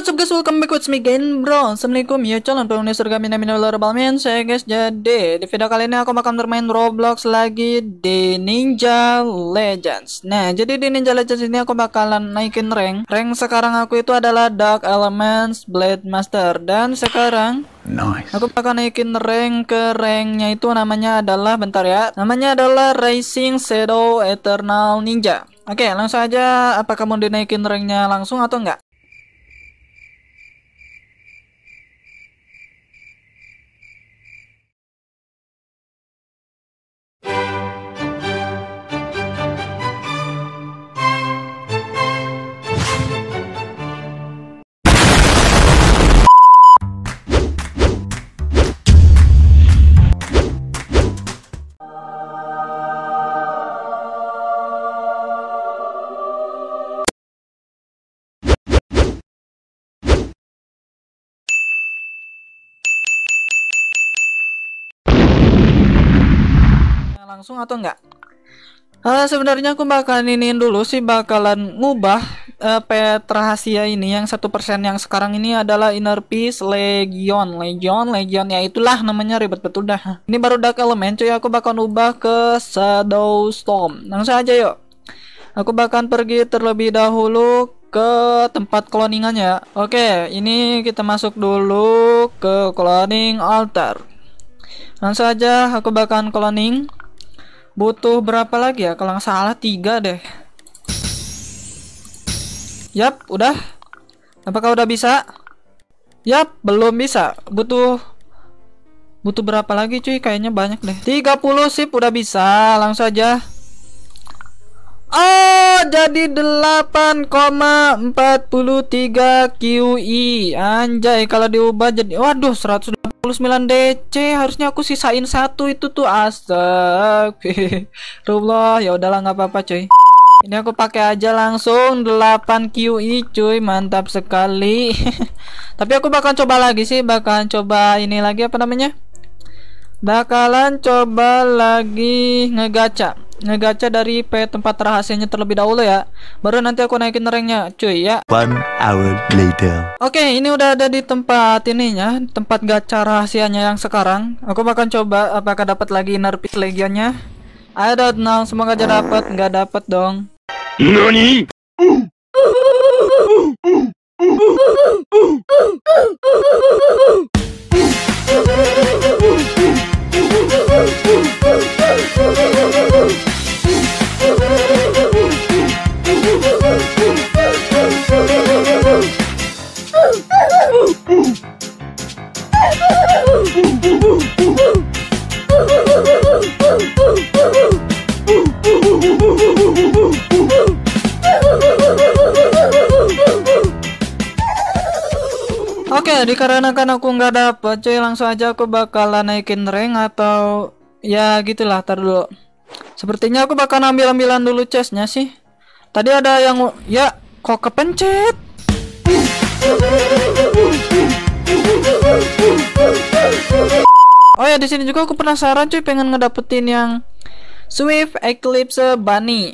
What's up guys, welcome back with me again bro. Assalamualaikum ya calon penghuni surga minal saya guys. Jadi di video kali ini aku bakal bermain Roblox lagi di Ninja Legends. Nah jadi di Ninja Legends ini aku bakalan naikin rank. Rank sekarang aku itu adalah Dark Elements Blade Master. Dan sekarang aku bakal naikin rank ke ranknya itu namanya adalah, bentar ya, namanya adalah Rising Shadow Eternal Ninja. Oke langsung aja, apakah mau dinaikin ranknya langsung atau enggak? Langsung atau enggak? Sebenarnya aku bakalan iniin dulu sih, bakalan ngubah pet rahasia ini yang 1% yang sekarang ini adalah Inner Peace Legion ya itulah namanya, ribet betul dah. Ini baru Dark Element cuy, aku bakal ubah ke Shadow Storm. Langsung aja yuk. Aku bakal pergi terlebih dahulu ke tempat cloningannya. Oke, ini kita masuk dulu ke cloning altar. Langsung aja aku bakal cloning. Butuh berapa lagi ya? Kalau nggak salah 3 deh. Yap, udah. Apakah udah bisa? Yap, belum bisa. Butuh berapa lagi cuy? Kayaknya banyak deh. 30 sip, udah bisa. Langsung aja. Oh, jadi 8,43 QI. Anjay, kalau diubah jadi, waduh, 129 DC. Harusnya aku sisain 1 itu tuh, astagfirullah. Ya udahlah, nggak apa-apa cuy. Ini aku pakai aja langsung 8 QI cuy, mantap sekali. Tapi aku bakal coba lagi sih, bakalan coba ini lagi, apa namanya? Bakalan coba lagi ngegacha dari tempat rahasianya terlebih dahulu ya, baru nanti aku naikin ranknya cuy ya. 1 hour later. Oke, ini udah ada di tempat ininya, tempat gacha rahasianya yang sekarang. Aku bakal coba apakah dapat lagi Inner Peace Legionnya. I don't know, semoga aja dapat. Nggak dapat dong. Nani? Oke, dikarenakan aku nggak dapet cuy, langsung aja aku bakalan naikin rank atau ya gitulah. Tar dulu. Sepertinya aku bakal ambil-ambilan dulu chestnya sih. Tadi ada yang ya kok kepencet. Oh ya, di sini juga aku penasaran cuy, pengen ngedapetin yang Swift Eclipse Bunny.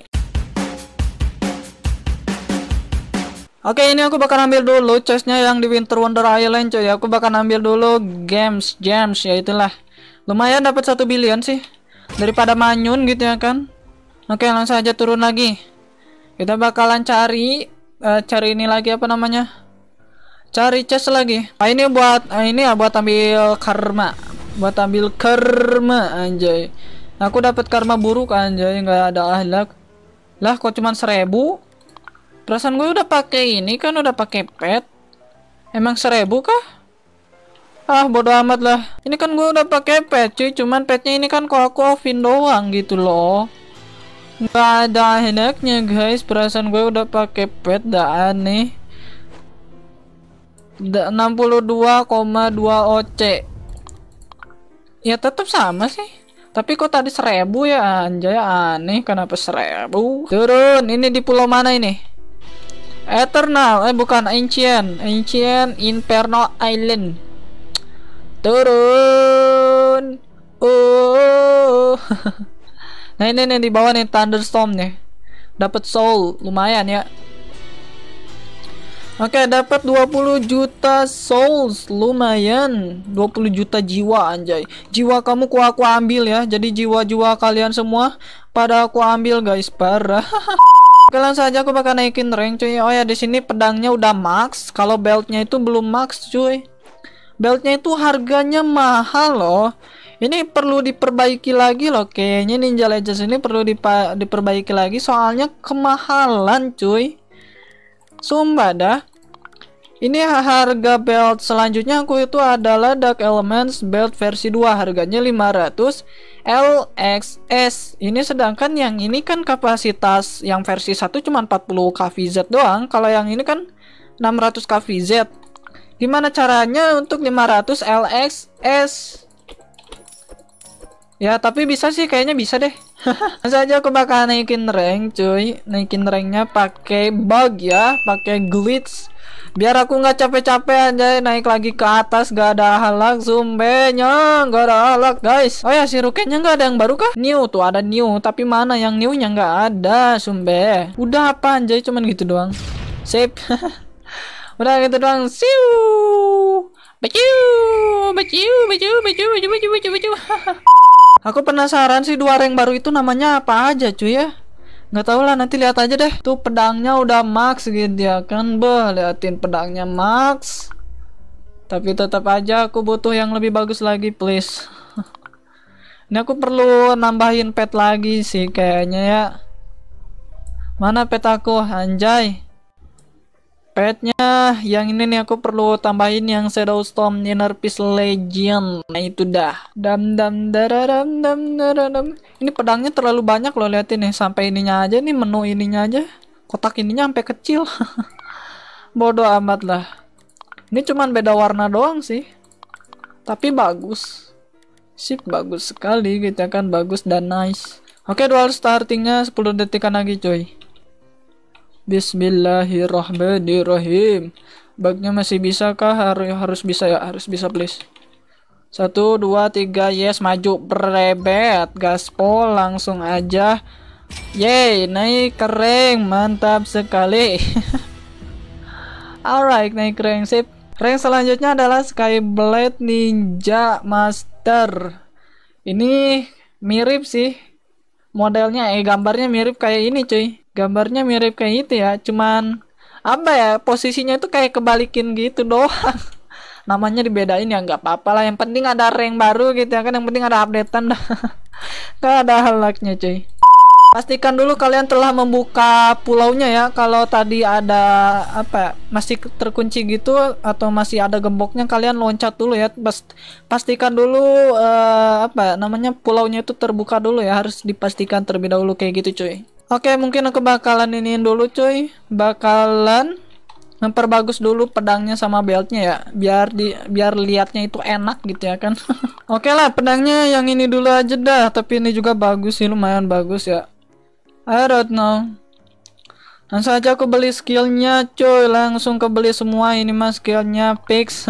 Oke, ini aku bakal ambil dulu chestnya yang di Winter Wonder Island cuy. Aku bakal ambil dulu gems ya itulah. Lumayan dapat 1 billion sih, daripada manyun gitu ya kan. Oke, langsung aja turun lagi. Kita bakalan cari ini lagi, apa namanya? Cari chest lagi. Ini buat buat ambil karma. Buat ambil karma anjay. Aku dapat karma buruk anjay, nggak ada ahlak. Lah kok cuman 1000? Perasaan gue udah pakai ini kan, udah pakai pet. Emang 1000 kah? Ah bodo amat lah. Ini kan gue udah pakai pet cuy, cuman petnya ini kan kok aku offin doang gitu loh. Nggak ada enaknya guys. Perasaan gue udah pakai pet, dah aneh. 62,2 OC. Ya tetap sama sih. Tapi kok tadi 1000 ya anjay, aneh. Kenapa 1000? Turun. Ini di pulau mana ini? Eternal, bukan Ancient Inferno Island. Turun. Oh. Nah ini nih di bawah nih, Thunderstorm nih. Dapat soul, lumayan ya. Oke, dapat 20 juta souls, lumayan. 20 juta jiwa anjay. Jiwa kamu aku ambil ya. Jadi jiwa-jiwa kalian semua pada aku ambil guys, parah. Kalian saja aku bakal naikin rank cuy. Oh ya, di sini pedangnya udah max. Kalau beltnya itu belum max cuy. Beltnya itu harganya mahal loh. Ini perlu diperbaiki lagi loh. Kayaknya Ninja Legends ini perlu diperbaiki lagi. Soalnya kemahalan cuy. Sumpah dah. Ini harga belt selanjutnya aku itu adalah Dark Elements belt versi 2. Harganya 500 LXS. Ini sedangkan yang ini kan kapasitas yang versi 1 cuma 40 kVz doang. Kalau yang ini kan 600 kVz. Gimana caranya untuk 500 LXS? Ya tapi bisa sih, kayaknya bisa deh. Saja aku bakal naikin rank cuy. Naikin ranknya pakai bug ya, pakai glitch. Biar aku nggak capek-capek aja naik lagi ke atas. Gak ada halak, sumbenya gak ada halak guys. Oh ya, si Rukennya nggak ada yang baru kah? New tuh ada new, tapi mana yang newnya nggak ada sumbe. Udah apa anjay, cuman gitu doang. Sip. Udah gitu doang. Siu. Baciu. Aku penasaran sih 2 rank baru itu namanya apa aja cuy ya. Nggak tahu lah, nanti lihat aja deh. Tuh pedangnya udah max gitu ya kan. Liatin pedangnya max. Tapi tetap aja aku butuh yang lebih bagus lagi please. Ini aku perlu nambahin pet lagi sih kayaknya ya. Mana pet aku anjay. Petnya yang ini nih aku perlu tambahin yang Shadow Storm Inner Peace Legend. Nah itu dah. Dam. Ini pedangnya terlalu banyak loh, liatin nih. Sampai ininya aja nih, menu ininya aja. Kotak ininya sampai kecil. Bodoh amat lah. Ini cuman beda warna doang sih. Tapi bagus. Sip, bagus sekali gitu kan, bagus dan nice. Oke, dual startingnya 10 detikan lagi coy. Bismillahirrahmanirrahim. Bugnya masih bisa kah? Harus bisa ya, harus bisa please. 1, 2, 3, yes, maju, berebet, gaspol, langsung aja. Yeay, naik ke rank, mantap sekali. Alright, naik rank, sip. Rank selanjutnya adalah Skyblade Ninja Master. Ini mirip sih modelnya, gambarnya mirip kayak ini cuy. Gambarnya mirip kayak itu ya, cuman apa ya, posisinya itu kayak kebalikin gitu doang. Namanya dibedain ya nggak apa-apa lah, yang penting ada rank baru gitu ya kan, yang penting ada updatean dah. Gak ada halaknya cuy. Pastikan dulu kalian telah membuka pulaunya ya. Kalau tadi ada apa masih terkunci gitu atau masih ada gemboknya, kalian loncat dulu ya. Pastikan dulu apa namanya, pulaunya itu terbuka dulu ya, harus dipastikan terlebih dahulu kayak gitu cuy. Oke, mungkin aku bakalan iniin dulu cuy. Bakalan memperbagus dulu pedangnya sama beltnya ya, biar liatnya itu enak gitu ya kan. Oke lah, pedangnya yang ini dulu aja dah. Tapi ini juga bagus sih, lumayan bagus ya. I don't know. Langsung aja aku beli skillnya cuy. Langsung kebeli semua ini mas, skillnya fix.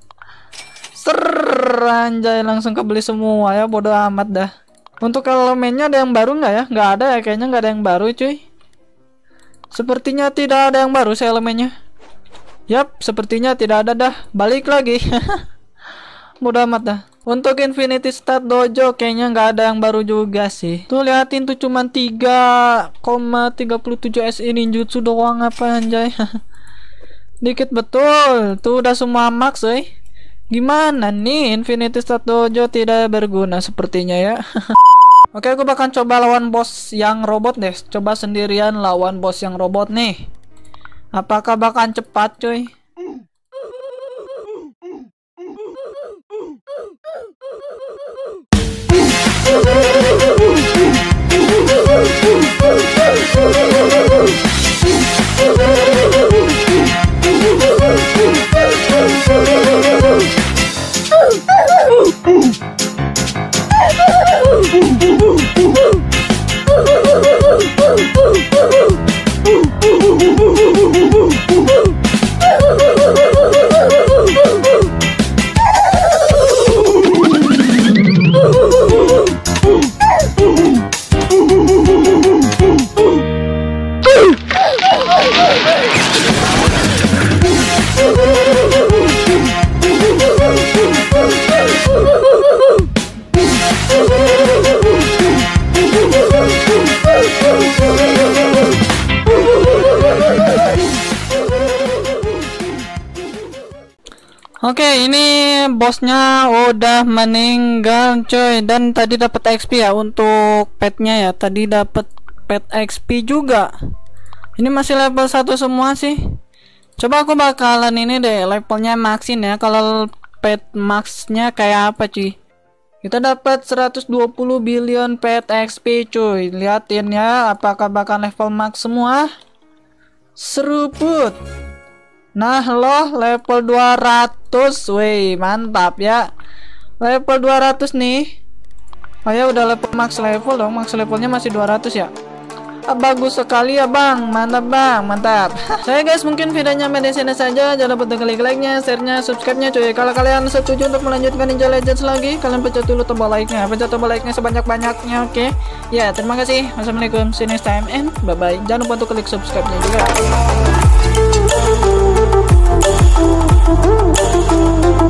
Anjay, langsung kebeli semua ya, bodo amat dah. Untuk elemennya ada yang baru nggak ya? Nggak ada ya, kayaknya nggak ada yang baru cuy. Sepertinya tidak ada yang baru sih elemennya. Yap, sepertinya tidak ada dah. Balik lagi. Bodo amat dah. Untuk Infinity Stat Dojo kayaknya nggak ada yang baru juga sih. Tuh liatin tuh cuman 3,37 SI ninjutsu doang, apa anjay. Dikit betul. Tuh udah semua max Gimana nih, Infinity Stat Dojo tidak berguna sepertinya ya. Oke, aku bakal coba lawan bos yang robot deh. Coba sendirian lawan bos yang robot nih. Apakah bakal cepat cuy? Oke, ini bosnya udah meninggal coy, dan tadi dapat XP ya untuk petnya ya. Tadi dapat pet XP juga. Ini masih level 1 semua sih. Coba aku bakalan ini deh levelnya maxin ya. Kalau pet maxnya kayak apa cuy? Kita dapat 120 billion pet XP cuy. Liatin ya apakah bakal level max semua. Seruput. Nah loh level 200. Wih mantap ya. Level 200 nih. Oh ya udah level max level dong. Max levelnya masih 200 ya. Bagus sekali ya bang. Mantap bang. Mantap. Saya guys mungkin videonya sampai sini saja. Jangan lupa klik like-nya, share-nya, subscribe-nya cuy. Kalau kalian setuju untuk melanjutkan Ninja Legends lagi, kalian pencet dulu tombol like-nya. Pencet tombol like-nya sebanyak-banyaknya. Oke. Ya terima kasih. Wassalamualaikum. See you next time and bye bye. Jangan lupa untuk klik subscribe-nya juga.